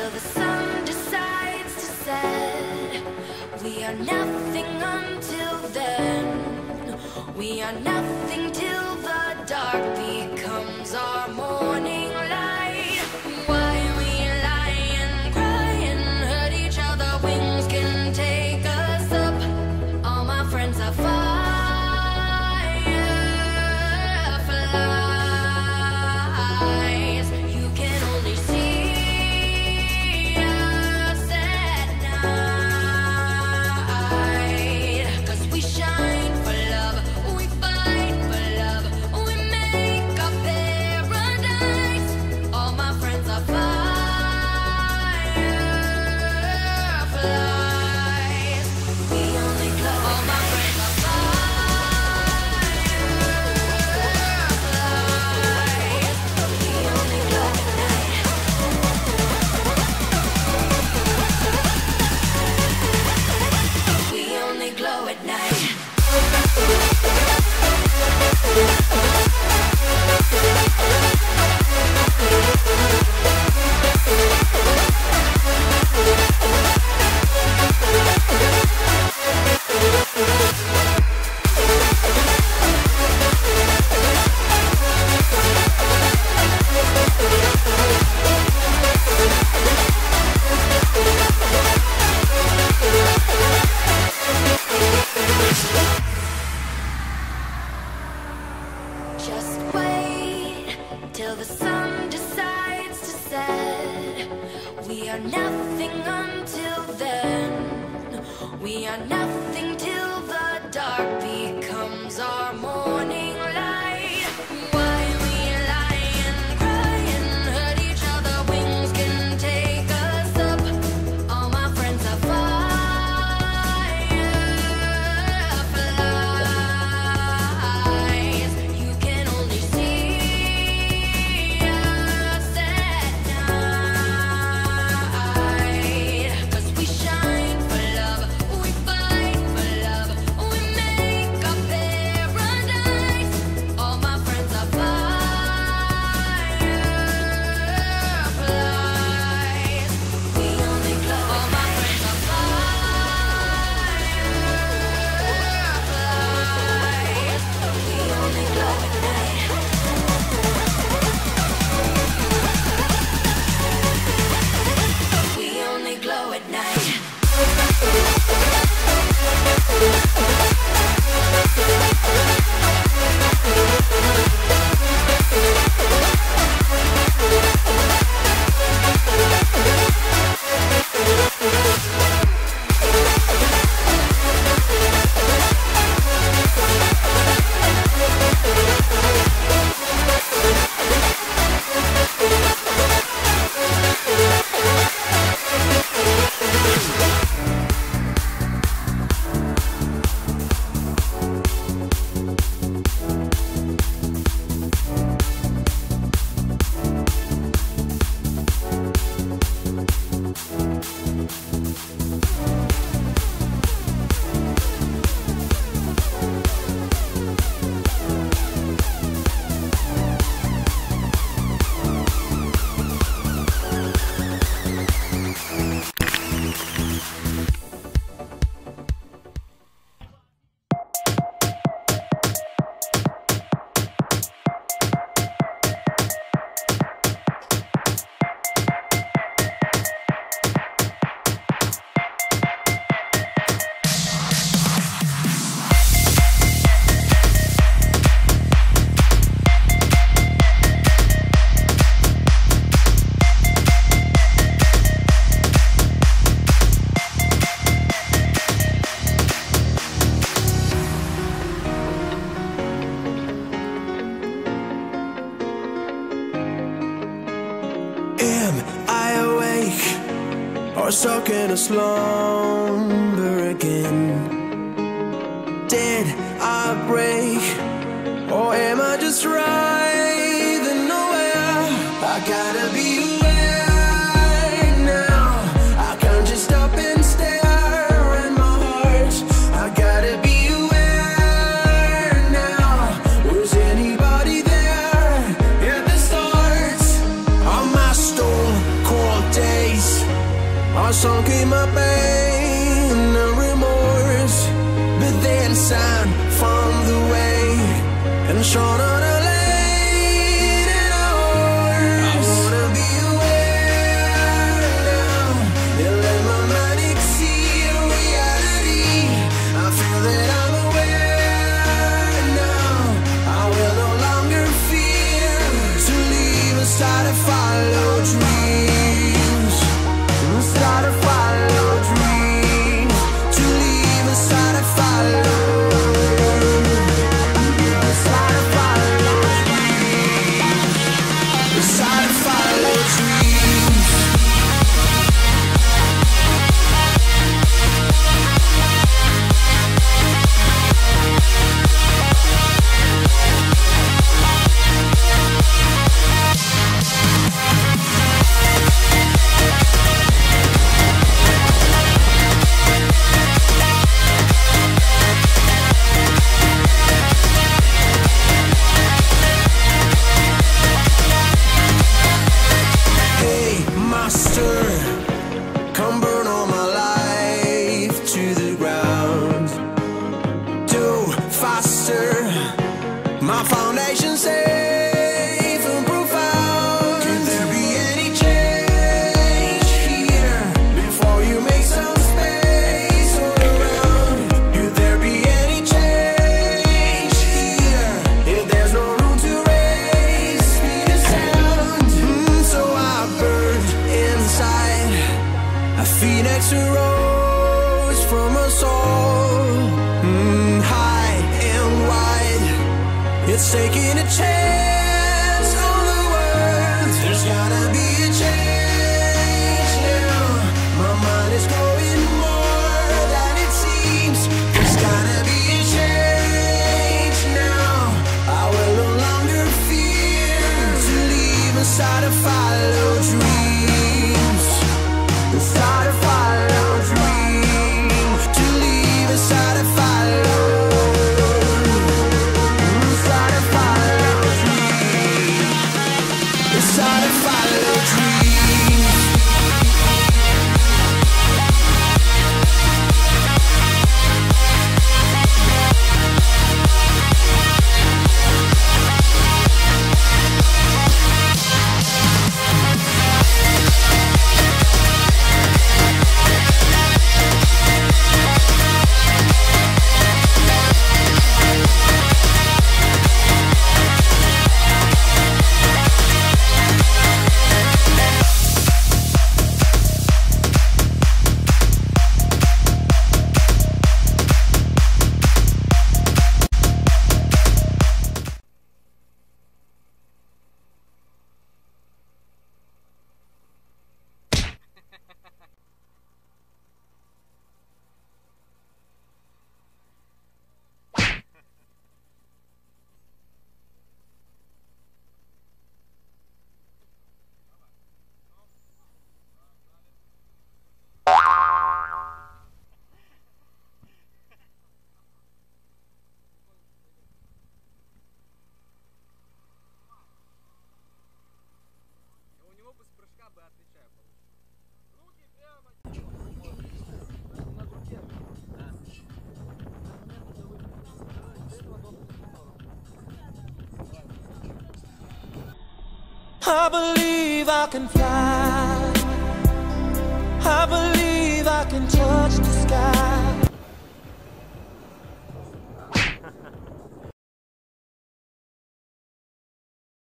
till the sun decides to set. We are nothing until then. We are nothing till the dark becomes our morning light. While we lie and cry and hurt each other, wings can take us up. All my friends are fireflies. You can only see us at night. 'Cause we shine for love, we fight for love, we make our paradise. All my friends are fireflies. We only glow. All my friends are fireflies. We only glow at night. We only glow at night. Just wait till the sun decides to set. We are nothing until then. We are nothing till the dark becomes our morning light. While we lie and cry and hurt each other, wings can take us up. All my friends are fireflies. You can only see us at night. 'Cause we shine for love, we fight for love, we make our paradise. All my friends are fireflies. We only glow. All my friends are fireflies. We only glow at night. We only glow at night. Am I awake or stuck in a slumber again? Did I break or am I just riding nowhere? I gotta be aware now. I can't just stop and stare at my heart. I gotta be aware now. Was anybody there at the start of my stone cold days? are sunk in my pain and remorse, but then sound from the way and shone on a lane and a horse. I wanna be aware now and let my mind exceed reality. I feel that I'm aware now. I will no longer fear to leave and start to follow dreams. Start to follow dreams. To leave and start to follow. Start to follow dreams. Start to follow dreams. Come burn all my life to the ground. Do faster, my foundation safe and profound. Could there be any change here before you make some space all around? Could there be any change here if there's no room to raise me to sound? So I burned inside. A phoenix arose from a soul, high and wide. It's taking a chance on the world. There's gotta be a change now. My mind is growing more than it seems. There's gotta be a change now. I will no longer fear to leave and start to follow dreams. Start to follow dreams. To leave and start to follow. Start to follow dreams. Start to follow dreams. I believe I can fly. I believe I can touch the sky.